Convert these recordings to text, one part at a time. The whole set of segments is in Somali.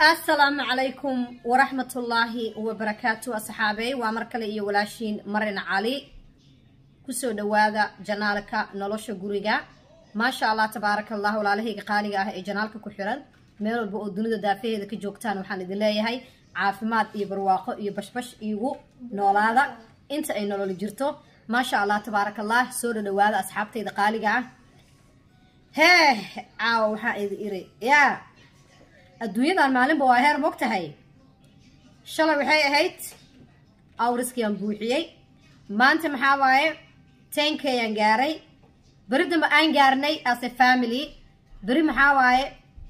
السلام عليكم ورحمة الله وبركاته أصحابي ومركلي إيو ولاشين مرن علي كسو دوادا جنالك نولوشو غوريغا ما شاء الله تبارك الله ولاله قاليغا اي جنالك كحيران ميل بو دنيدا دافيهدا كجوجتان waxaan idin leeyahay caafimaad iyo barwaaqo iyo bashbash iigu noolaada inta ay nolol jirto ma sha Allah تبارك الله soo dhawaada asxaabtayda qaaliga waxa idin iri adduunyadan maalinba waa heer mogtahay shalay waxay ahayd awriskiyaan buuxiyay maanta maxaa waaye 10k aan gaaray baridama aan gaarnay as a family bari maxaa waaye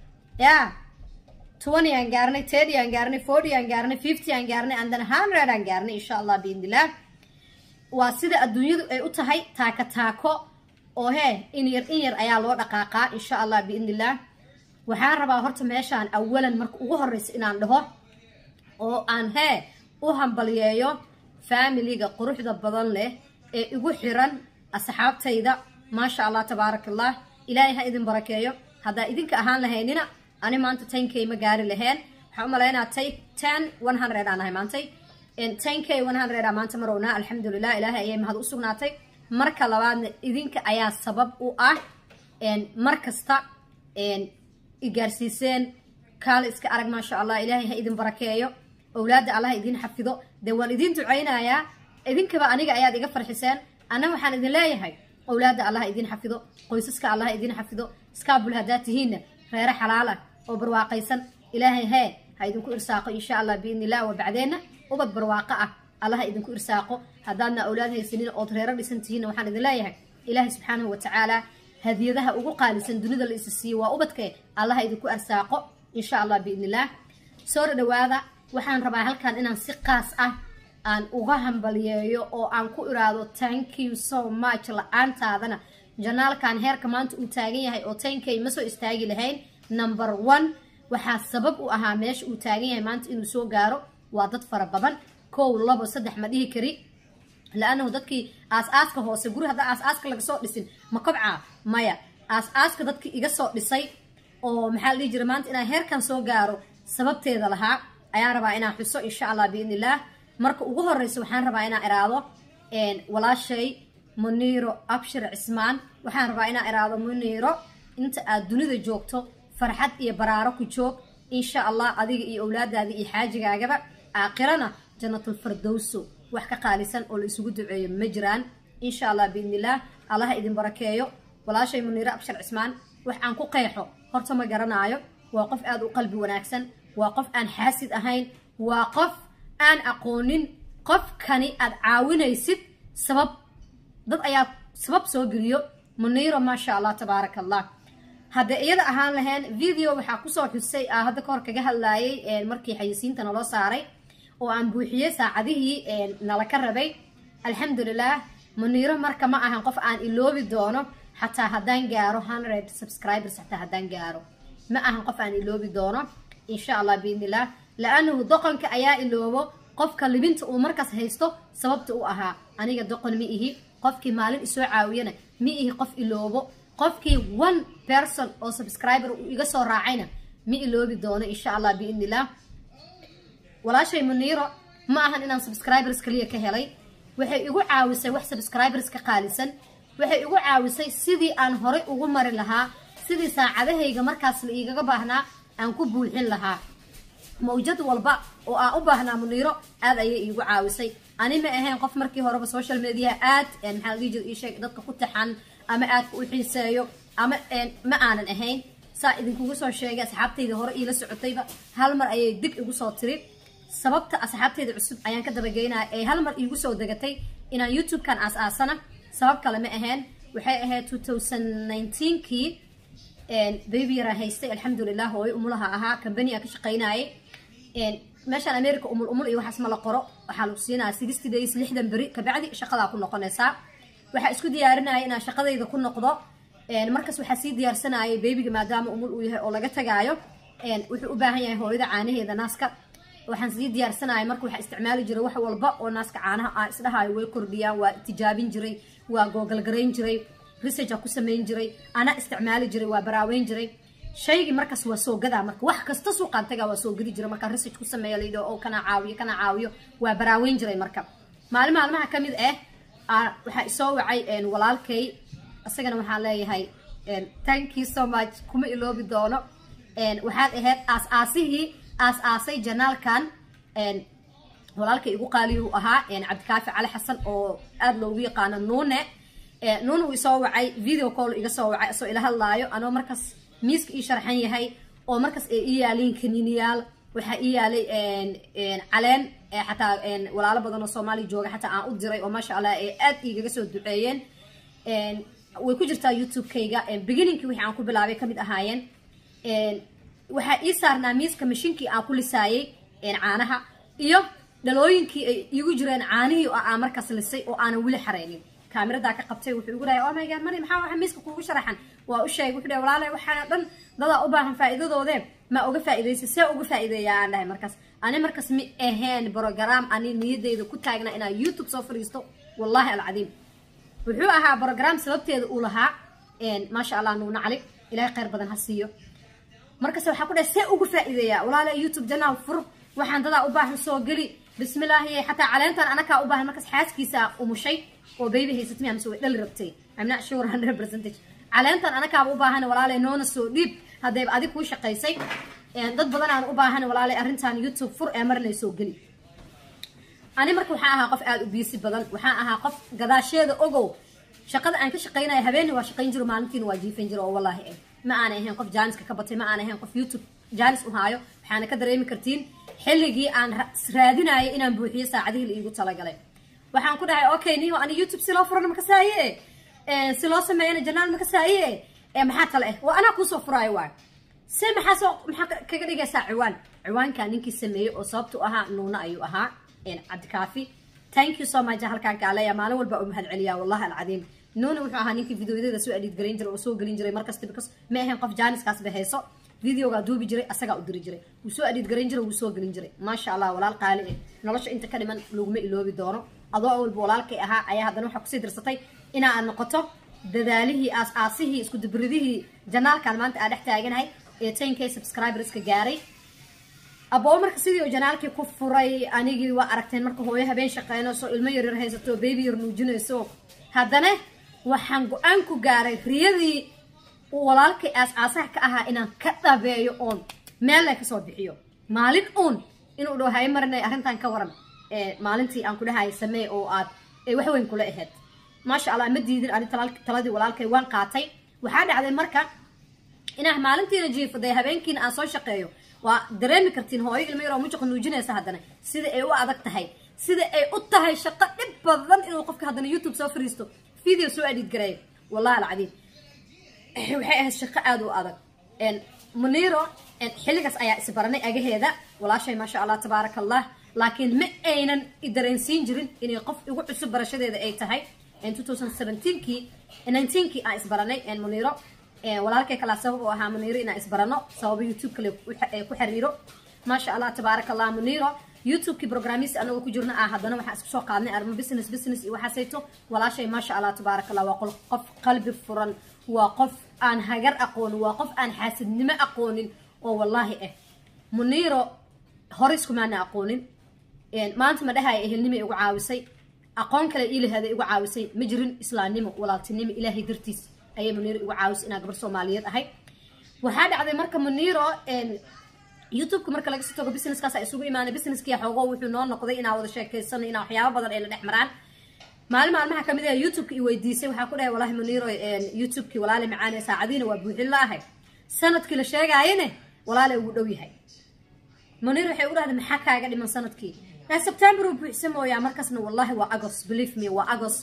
20 aan gaarnay 30 aan gaarnay 40 aan gaarnay 50 aan gaarnay and then 100 aan gaarnay insha Allah biidnillah waa sida adduunyadu ay u tahay taaka taako oo in yar ayaa loo dhaqaaqaa insha Allah biidnillah waxaan rabaa horta meeshaan awalan marka ugu horeysa inaan dhaho oo aan u hambaliyeeyo familiga quruxda badan leh ee igu xiran asxaabtayda ma sha Allah tabarakallah ilaahay ha idin barakeeyo hada idinka ahaan lahaynina ani maanta 10k ma gaari lahayn waxaan u maleynaa 10 100 aan ahay maanta 10k 100 aan maanta marowna alxamdulillah ilaahay ayay mahad u sugnaatay marka labaadna idinka ayaa sabab u ah markasta igaarsiiseen kaal iska arag ma sha Allah ilaahay ha idin barakeeyo awlaada Allah idin xafido dawaan idin duceynaya idinkaba aniga ayaad iga farxiseen ana waxaan idin leeyahay awlaada Allah idin xafido qoysaska Allah idin xafido iskaabul hadaatihiina reer xalaala oo barwaaqaysan ilaahay ha idinku irsaaqo insha Allah biidnillah wa bacdeena ubad barwaaqa ah Allah idinku irsaaqo hadaadna awlaad haysanin oo reer dhisantihiina waxaan idin leeyahay ilaahay subhanahu wa ta'ala hadiyadaha ugu qaalisan dunida la isii waa ubadkay Allah idinku arsaaqo insha Allah biidnillah soo dhawaada waxaan rabaa halkan inaan si qaas ah aan uga hambaliyeeyo oo aan ku iraado thank you so much la'aantaadana janaalkan heerka maanta uu taagan yahay oo 10k ma soo istaagi lahayn number 1 waxa sabab u ahaa meesha uu taagan yahay maanta inuu soo gaaro waa dad fara badan 1 2 3 ma dhihi kari لأنه دتكي أساسك هو سجور هذا أساسك لك صوت لسين ما كبعة مايا أساسك دتكي إيجا صوت لسي أو محل جرمانت إنا هير كان سو جارو سبب تيدا لها أيا ربا إنا حسو إن شاء الله بإذن الله مرك وجوه الرئيس وحان ربا إنا إرادة إن ولا شيء منيرو أبشر عثمان وحان ربا إنا إرادة منيرو أنت الدنيا ذا جوكتو فرحت إيه برارك وجوك إن شاء الله أذيك إيه أولاد هذه إيه حاجة عجبة آخرنا جنة الفردوسو وحكا قالسان oo la isugu duceeyo ma jiraan insha Allah biidnillah Allah idin barakeeyo walaashay Munira Abshir Cismaan wax aan ku qeexo horta ma garanaayo waa qof aad u qalbi wanaagsan waa qof aan xaasid ahayn waa qof aan aqoonin qof kani aad caawinaysid sabab dad ayaa sabab soo geliyo Munira ma sha Allah tabarakallah hada iyada ahaan lahayn video waxa ku soo xusay hada ka hor kaga hadlaayay markii xayisiinta naloo saaray وأن بوحية ساعده نلا كربي الحمد لله منيرة مركا ما أهان قف عن إلوبي دونه حتى هدان جارو 100 سبسكرايبرز حتى هدان جارو ما أهان قف عن إلوبي دونه إن شاء الله بإذن الله لأنه دقن كأيا إلوبو قف كلبنت ومركز هيستو سببت أها أنا قد دقن مئه قف كمالين إسوع عاوينا مئه قف إلوبو قف كي 1 person أو سبسكرايبر ويقصوا راعينا مئ إلوبي دونه إن شاء الله بإذن الله ولا شيء منيرة ما أهن إن سبسكرايبرز كلية كهلي وحي يقول عاوسي وح سبسكرايبرز كقالسن وحي يقول عاوسي سيدي أن هري وغمر لها سيدي ساعده هيجا مركز لإيجا بهنا أن كبولحين لها موجود والبا وأبهنا منيرة هذا يقول عاوسي أنا ما أهن قف مركي هرب السوشيال ميديا يعني حال يجي إيشك ضد قطحن أما وحي سايو أما ما أنا أهين سائدين كوسو شيء سحبتي ده هري إلى سعودية هالمر أي دق يقول تريب sababta asxaabtayda cusub ayaan ka dabageynaa ee hal mar iigu soo dagatay inaan YouTube kan aasana sabab kale ma ahayn waxay ahayd 2019kii baby rahaystay alxamdulillah oo umulaha ahaa company ka shaqeynayay meeshan America umul iyo waxaas ma la qoro waxa lagu siinaa 60 days 60 bari ka bacdi shaqada ku noqonaysa waxa isku diyaarinayay inaan shaqadayda ku noqdo markaas waxa sii diyaarsanayay babyga maadaama umul uu yahay oo laga tagaayo wuxuu u baahan yahay hooyada caanaheeda naaska waxaan sii diyaarsanahay markuu waxa isticmaali jiray wax walba oo naaska caanaha isdhahay way kordhiyaan waa tijaabin jiray waa google gareyn jiray research ku sameyn jiray ana isticmaali jiray waa baraaweyn jiray shaygi markaas waa soo gadaa marka wax kasta suuqaan tagaa waa soo gadi jiray marka research ku sameeyo la yidhaho oo kana caawiyo waa baraaweyn jiray marka maalmaha ka mid waxaa isoo wacay walaalkay asagana waxaan leeyahay thank you so much kuma iloobi doono waxaad ahayd aasay janaalkan walaalkay igu qaaliyu ahaa cabdikaafi cali xasan oo aad loogu yaqaano nuune uu isoo wacay video call iga soo wacay asoo ila hadlaayo anoo markaas miiska ii sharxan yahay oo markaas ay ii yaaliin kaniiniyaal waxaa ii yaalay caleen xataa walaalo badan oo Soomaali jooga xataa aan u diray oo maasha Allah ay aad igaga soo duceeyeen way ku jirtaa YouTube-kayga beginning-kii wixii aan ku bilaabay kamid ahaayeen waxaa ii saarnaa miiska mashiinkii aan ku lisaayay caanaha iyo dhalooyinkii ay igu jireen caanihii oo aan markaas lisay oo aanan weli xareynin kaamiradaa ka qabtay wuxuu igu dhahay oh my god mari maxaa waxa miiska kuugu sharaxan waa u sheegay wuxuu dhahay walaalahay waxaana dhan dadaa u baahan faa'iidadoode ma uga faa'iidaysa see uga faa'iideeyaa aan dhahay markaas ani markaas mi ahayn program ani niyadeyda ku taagna inaan YouTube soo fariisto wallahi alcadiim wuxuu ahaa program sababteeda uu lahaa maasha Allah nuuna cali ilaahay khayr badan ha siiyo markaas waxa ku dhahay see uga faa'iideeyaa walaalahay YouTube channel fur waxaan dadaa u baahan soo gali bismillah xataa caleentan anaka u baahan markaas xaaskiisa umushay oo baby haysatay ama soo dhal rabtay I'm not sure 100% caleentan anaka u baahan walaalay noona soo dhiib haday adiga ku shaqaysay dad badan aan u baahan walaalay arintan YouTube fur ee marnay soo gali ani marka waxaan ahaa qof aad u biisi badan waxaan ahaa qof gadaasheeda ogow shaqada aan ka shaqeynay habeenii waa shaqeyn jiro maalintiina waa jiifin jiro oo wallahi ma aan ahayn qof jaaniska ka batay ma aan ahayn qof YouTube jaanis u haayo waxaana ka dareemi kartiin xilligii aan raadinayay inaan buuxiyo saacadihii la iigu talagalay waxaan ku dhahay okay niyo ani YouTube si loo furano ma ka saaye si loo sameeyana janaal ma ka saaye maxaa tale waa anaa ku soo furaayo waa si maxaa kaga dhigaysaa ciwaanka ninkii sameeyay oo sababtu ahaa nuuna ayuu ahaa cabdikaafi thank you so much halkaan ka leeyahay maalin walba u mahad celiyaa wallahi alcadiim nuuna wuxuu ahaa ninkii videoyada soo edit gareyn jiray oo soo gelin jiray markasta because ma ahayn qof jaaniskaas bahayso videoga duubi jiray asaga u diri jiray wuu soo edit gareyn jiray wuu soo gelin jiray maasha Allah walaal qaali nolosha inta ka dhiman laguma iloobi doono adoo walba walaalkay ahaa ayaa haddana waxa ku sii dirsatay in aan noqoto dadaalihii aasihii isku dibridihii janaalkan maanta aan dhex taaganahay ee 10k subscribers ka gaaray aboo marka sidii janaalkii ku furay anigii waa aragteen marka hooyo habeen shaqeynayso ilmo yar haysato baby yar nuujinayso haddana waxaan go'aan ku gaaray riyadii walaalkay aasaha ka ahaa inaan ka dhabeeyo oon meel la ka soo bixiyo maalin oon inuu dhahay marnay arintan ka waran maalintii aan ku dhahay samee oo aad wax weyn kula ahayd maasha Allah ma diidin ani taladii walaalkay waan qaatay waxa dhacday marka inaan maalintiina jiifaday habeenkiina aan soo shaqeeyo waa dareemi kartiin hooyo ilmo yar oo mujiq nuujinaysa haddana sida ay u adag tahay sida ay u tahay shaqo dhib badan inuu qofka haddana YouTube soo fariisto video soo edit gareeyo wallahi alcadiim waxay ahayd shaqo aad u adag Muniro xilligaas ayaa isbaranay agaheeda walaashay maasha Allah tabarakallah laakiin ma aynan idareensiin jirin inay qof ugu cusub barashadeeda ay tahay 2017kii 19kii aan isbaranay Muniro walaalkay kala sabab oo ahaa Muniro inaan isbarano sabab YouTube kale ku xiriiro maasha Allah tabarakallah Muniro YouTube-ki programmis anagu ku jirna haddana waxa isku soo qaadnay armo business iyo waxa sayto walaashay maasha Allah tabarakallah waa qof qalbi furan waa qof aan hagar aqoon waa qof aan xaasidnimo aqoonin oo wallahi Muniro horis kuma aan aqoonin maanta ma dhahay ehelnimo igu caawisay aqoon kale ilaahada igu caawisay ma jirin islaamnimo walaaltinimo ilaahay dartiis ayay Muniro igu caawisay inaan gabar Soomaaliyeed ahay waxa dhacday marka Muniro YouTube marka laga soo tago business-kaas ay isugu imaanay business-kii xoogoo wuxuu noo noqday inaan wada sheekaysan inaan waxyaabo badan ay la dhex maraan maalmaha kamid ah YouTube-ki i weydiisay waxa ku dhahay wallahi Muniro YouTube-ki walaal macaan saacadiina waa buuxin laahay sanadkii la sheegayene walaal uu dhow yahay Muniro waxay u dhahdeen maxaa kaaga dhiman sanadkii September uu buuxsamooyaa markaasna wallahi waa August believe me waa August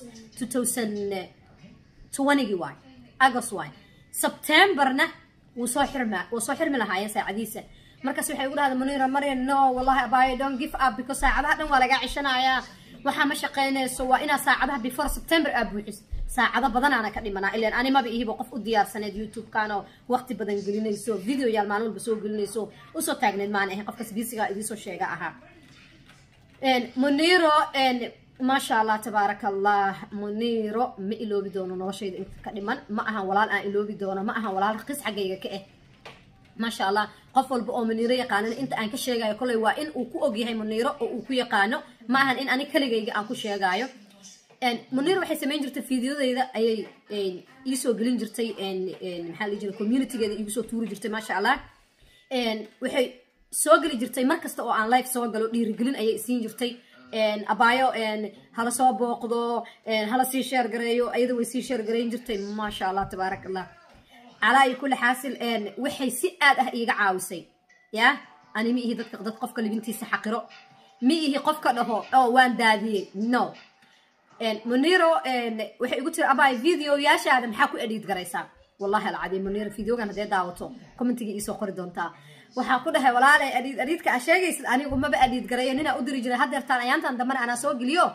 2020 waay August waay Septemberna wuu soo xirmi lahaayeen saacadiisa markaas waxay ugu dhahdeen Muniro Marian no wallahi abay don't give up because saacadaha dhan waa laga cishanayaa waxa ma shaqeynayso waa ina saacadaha before September abuuxis saacada badan ana ka dhimanaa ilaa ani ma bihibo qof u diyaarsaneed YouTube kana waqti badan gelinayso video yaal maalin walba soo gelinayso u soo taagneed maan ahayn qofkas bisiga idin soo sheega aha Muniro ما شاء الله تبارك الله منيرو ما إلو بدونه نوشيد إنت كلمان ما أها ولا أنا إلو بدونه ما أها ولا قص حقيقة كأه ما شاء الله قفل بقى منيرة يقانن أنت أنك شيء جاي كله وإن وكو أجي هاي منيرة وكو يقانو ما هن إن أنا كل جاي أنكو شيء جايو إن منيرة وحي سمين جرت الفيديو ذا أي يسوع جلين جرتي إن محل يجي الكوميونتي جد يسوع توري جرتي ما شاء الله إن وحي سوق جرتي مركز تو عن لايف سوق قالوا لي رجلين أي سين جرتي إن أبايو إن هلا صوب بقضو إن هلا سيشير جريو أيضا وسيشير جرين جرتي ما شاء الله تبارك الله على كل حاصل إن وحي سئاد إيجا عاوسي يا أنا مي هي ضد قفك اللي بنتي سحقره مي هي قفك له أو وان دادي نو إن منيرو إن وحي قلت أباي فيديو يا شاد محاكو أديت جريسا والله العظيم منير فيديو كان هذا دعوته كومنتي يسوع قردونتا وحاكوده ولا على أديت كأشياء أنا يقوم ما بأديت جريا هنا أدري جري هذا ترى أيام تندمر أنا سوق اليوم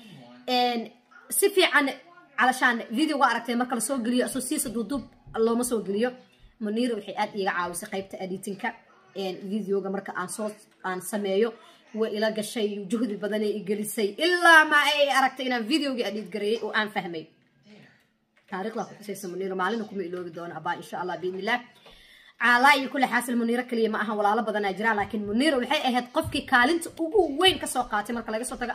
إن سفي عن علشان فيديو وعرفت مركل سوق اليوم أساسيس الدودوب الله ما سوق اليوم منير وحي أد يعاوز قيبت أديتنك إن فيديو مركل عن صوت عن سمايو وإلى الشيء جهد البدني يجلسي إلا ما أي عرفت إن فيديو أديت جري وأنا فهمي تاريخ لا شيء منير معلنكم إلو بدون أبا إن شاء الله بإذن الله على كل حاصل منيرة كلية معها ولا بدنا أجرا لكن منيرة والحقيقة هاد قفكي كالنت وين كسوقاتي مركل لقى صوتك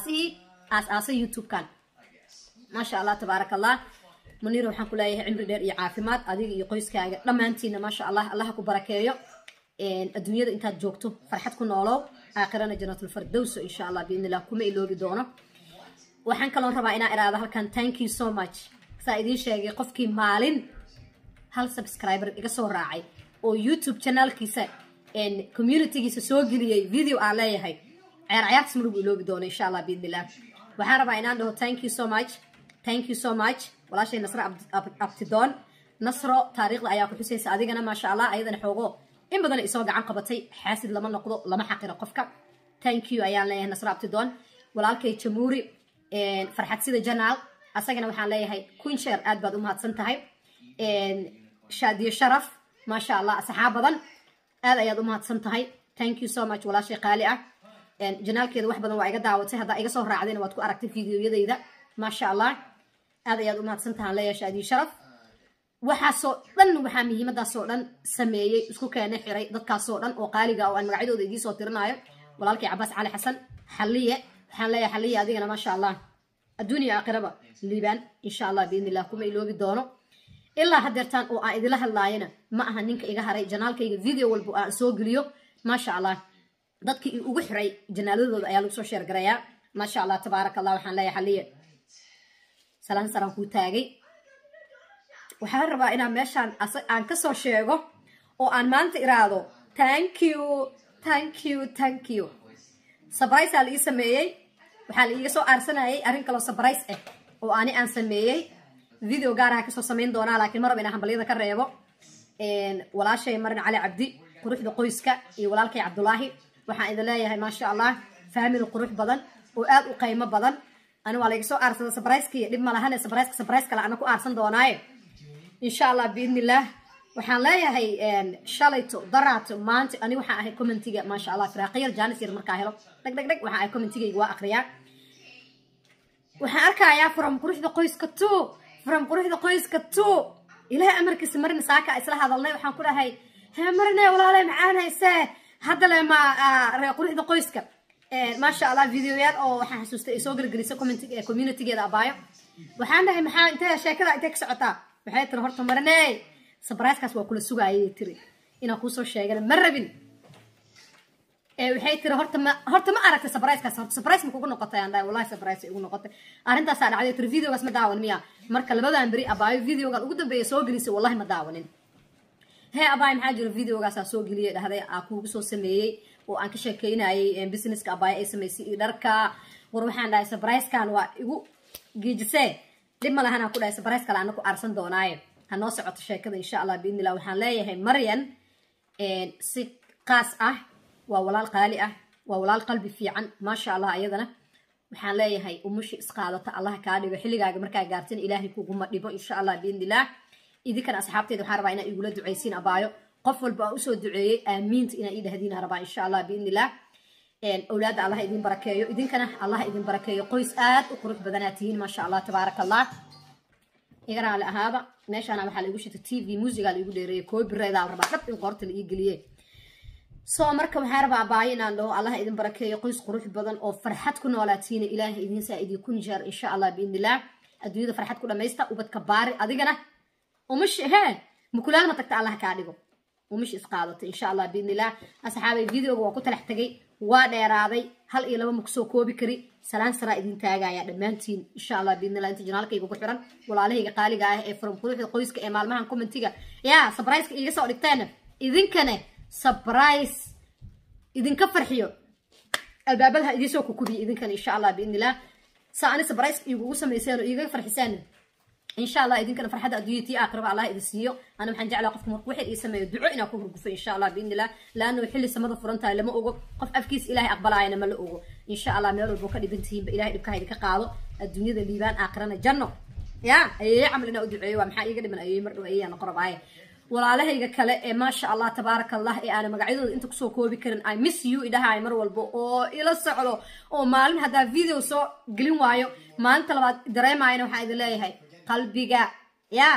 أساسي يوتيوب كان ما شاء الله تبارك الله منيرة وحن كلها عمر دير عافيمات أدي يقيس كاجا لما أنتينا ما شاء الله كبركايه الدنيا أنت جوكتو فرحتكم نولو آخرنا جنة الفردوس إن شاء الله بإذن الله كم إلو بدونه وحن كلون ربعنا إرادة كان thank you so much سايدين شيء قفكي مالين هل سبسكرايبر إيجا صور راعي أو يوتيوب channel كيسة إن community كيسة سوق لي فيديو عليه هاي عيار سمرو بيلو بدون إن شاء الله بإذن الله وحارب عينان thank you so much ولا شيء نصر أبتدون نصر تاريخ الأيام حسين سعدينا ما شاء الله أيضا حقوق إن بدنا إسواق عن قبتي حاسد لما نقض لما حقير قفك thank you أيام ليه نصر أبتدون ولا الكي تموري فرحت سيد جنال أساقنا وحان ليه هاي كوين شير آد بعد أمهات سنتهاي شادي الشرف ما شاء الله صحابة هذا يا أمهات سنتهاي thank you so much ولا شيء قالعة جنال كذا واحد بدنا وعيقة دعوته هذا إيجا صهر عادين واتكو أركت فيديو يدا إذا ما شاء الله هذا يا أمهات سنتهاي ليه شادي الشرف وحاسو لأنه وحامي مدى صورا سميي اسكو كان حري ضدك صورا وقالقة وأن مقعدو دي صوترنايو ولا الكي عباس علي حسن حلية حلية هذه ما شاء الله الدنيا أقربة ليبان إن شاء الله بإذن الله كم إلو بدونه إلا هدرتان أو إذا لها اللاينة ما أهنينك إيجا هري جنالك إيجا فيديو والبقاء سوق اليوم ما شاء الله ضدك وحري جنالو ذو أيالو سو شير قريا ما شاء الله تبارك الله وحان لا حلية سلام سلام كوتاجي وحان ربا إنا ماشان أن كسو شيغو أو أن مانت إرادو thank you سبرايس على إسمايي waxaa la iga soo aarsanayay arrin kale oo surprise ah oo aan sameeyay video gaar ah ka soo sameyn doona laakiin marba inaan hambaliyada ka reebo walaashay marin cali cabdi quruxda qoyska iyo walaalkay cabdulaahi waxaan idin leeyahay ma sha Allah family qurux badan oo aad u qiimo badan ana waa la iga soo aarsaday surprise-kii dib ma lahan surprise kale aan ku aarsan doonaaye insha Allah biidnillah waxaan leeyahay shalayto daraato maanta ani waxa ahay commentiga ma sha Allah firaaqiyar jaanis yar markaa helo dag waxa ay commentigayga waa akhriyaa waxaan arkayaa from quruxda qoyska to ilaahay amarkiisa marna saaka isla hadalnay waxaan ku dhahay ha marna walaalay macaan haysee hadda le ma quruxda qoyska ma sha Allah videoyaal oo waxaan xasuustay soo galgelisay commentiga communitygeeda abaayo waxaan dhahay maxaa intee sheekada intee ka socotaa waxay tir horta marnay surprise-kaas waa kula sugaayay tiri inaan ku soo sheegana ma rabin waxay tiri horta ma aragtay surprise-kaas horta surprise ma kugu noqotay aan dhahay wallahi surprise igu noqotay arrintaas aan dhacday tiri videogaas ma daawan miya marka labadan bari abaayo videogan ugu dambeeyay soo gelisay wallahi ma daawanin hee abaayo maxaa jira videogaas soo geliyay dhahday aan kugu soo sameeyay oo aan ka sheekeynayay business-ka abaayo ay sameysay dharka war waxaan dhahay surprise-kan waa igu geejisay dib ma lahan aan ku dhahay surprise kale aan ku aarsan doonaaye hanoo socoto sheekada insha Allah biidnillah waxaan leeyahay Maryan si qaas ah waa walaal qaali ah waa walaal qalbi fiican ma sha Allah ayadana waxaan leeyahay umushi isqaadata Allah ka dhigo xilligaaga markaa gaartin ilaahay kugu ma dhibo insha Allah biidnillah idinkan asxaabteeda waxaan rabaa inaan igula duceysiin abaayo qof walba u soo duceeyay aamiin inaan idhahdin rabaa insha Allah biidnillah awlaad Allah idin barakeeyo idinkana Allah idin barakeeyo qoys aad u qurux badanaatihiin ma sha Allah tabarakallah igana la ahaaba meeshana waxa la igu shitay TV music la igu dheereeyay copyright aan rabaa dab in qorta la ii galiyay soo marka waxaan rabaa baayinaan loo Allah idin barakeeyo qoys qurux badan oo farxad ku noolaatiin ilaahay idin saaidii kun jeer insha Allah biidnillah adduunyada farxad ku dhamaysta ubadka baari adigana umash mukulaal ma tagta Allah ka dhigo umash isqaadato insha Allah biidnillah asxaabay videoga waa ku talax tagay waa dheeraaday hal iyo laba ma ku soo koobi kari salaan sara idin taagaya dhamaantiin insha Allah biidnillah inta janaalkayga ku xiran walaalahayga qaaliga ah ee from quruxda qoyska ee maalmahan commentiga yaa surprise iga soo dhigteen idinkana surprise idinka farxiyo albaabada idin soo ku kubiyo idinkana insha Allah biidnillah saani surprise igu sameeyeen oo iga farxisaan insha Allah idinkana farxada adduunyadii aakhirada Allah idin siiyo ana waxaan jeclaa qofka markuu wixii ii sameeyo duco inaa ku hurgufo insha Allah biidnillah laana xilli samada furantahay lama ogo qof afkiis Ilaahay aqbalaayna ma la ogo insha Allah meel walba ka dhibantiin Ilaahay dhibka idinka qaado adduunyada liibaan aakhirana janno ya ayay amalina u duceeyo waa maxaa iga dhiman ayay mar dhow ayaan qorabaay walaalahayga kale ee ma sha Allah tabarakallah ee aan magacyadooda inta ku soo koobi karin I miss you idahay mar walba oo ila socdo oo maalin hada video soo gelin waayo maanta labaad dareemayna waxa idin leeyahay qalbiga ya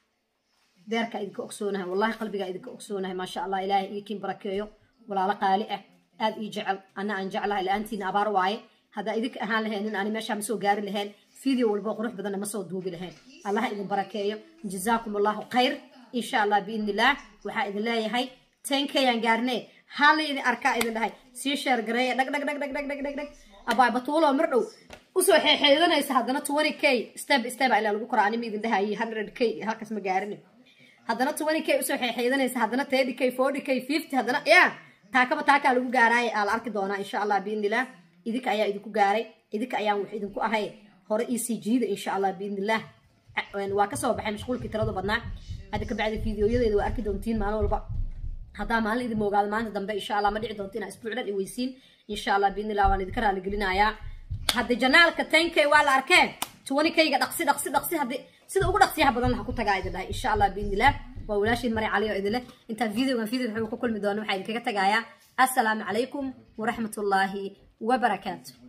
deerka idinka ogsoonahay wallahi qalbiga idinka ogsoonahay ma sha Allah ilaahay iikin barakeeyo walaala qaali ah aad ii jecel ana aan jeclahay laantina abaar waaye hada idinka ahaan lahayn aan meesha ma soo gaari lahayn video walba qurux badan ma soo duubi lahayn Allah idin barakeeyo jazaakumullahu khayr إن شاء الله بإذن الله وحائد الله يهي 10K ينقارني هالي إذن أركاء إذن الله سيشير قرية دك دك دك دك دك دك دك دك أبا بطولة مرعو وسوى حيدنا يسهدنا 20K step إلى البكرة أنا ميدن ده هاي 100K هاكس مقارني هدنا 20K وسوى حيدنا يسهدنا 30K 40K 50 هدنا يا تاكا لو قاراي على الأرك دونا إن شاء الله بإذن الله إذك أيا إذكو قاري إذك أيا وحيدنكو أهي هور ECG إن شاء الله بإذن الله وكسو بحي مشغول كتير بدنا هذا كبعد فيديو يدي وأركي دونتين معنا والبا هذا مال إذا موجود معنا دم إن شاء الله ما دعي دونتين أسبوعنا ويسين إن شاء الله بإذن الله ونذكرها لقلنا يا هذا جنال كتين كي ولا أركان 20K قد أقصي هذا سيد أقول أقصيها بدل لها كنت قاعدة ده إن شاء الله بإذن الله وولاش المري عليه وإذن الله أنت فيديو من فيديو بحبك كل مدون وحيد كي السلام عليكم ورحمة الله وبركاته.